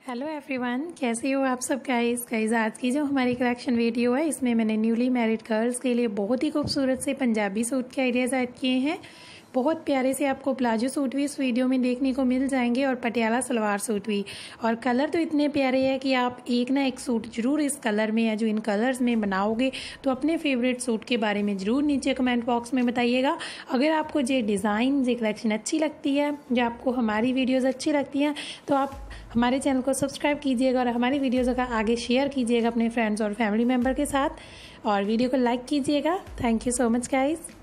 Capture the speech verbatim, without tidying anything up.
Hello everyone, कैसे हो आप सब गाइस गाइस आज की जो हमारी कलेक्शन वीडियो है इसमें मैंने न्यूली मैरिड गर्ल्स के लिए बहुत ही खूबसूरत से पंजाबी सूट के आइडियाज़ ऐड किए हैं। बहुत प्यारे से आपको प्लाजो सूट भी इस वीडियो में देखने को मिल जाएंगे और पटियाला सलवार सूट भी। और कलर तो इतने प्यारे हैं कि आप एक ना एक सूट जरूर इस कलर में या जो इन कलर्स में बनाओगे तो अपने फेवरेट सूट के बारे में ज़रूर नीचे कमेंट बॉक्स में बताइएगा। अगर आपको ये डिज़ाइन ये कलेक्शन अच्छी लगती है या आपको हमारी वीडियोज़ अच्छी लगती हैं तो आप हमारे चैनल को सब्सक्राइब कीजिएगा और हमारी वीडियोज़ का आगे शेयर कीजिएगा अपने फ्रेंड्स और फैमिली मेम्बर के साथ और वीडियो को लाइक कीजिएगा। Thank you so much guys.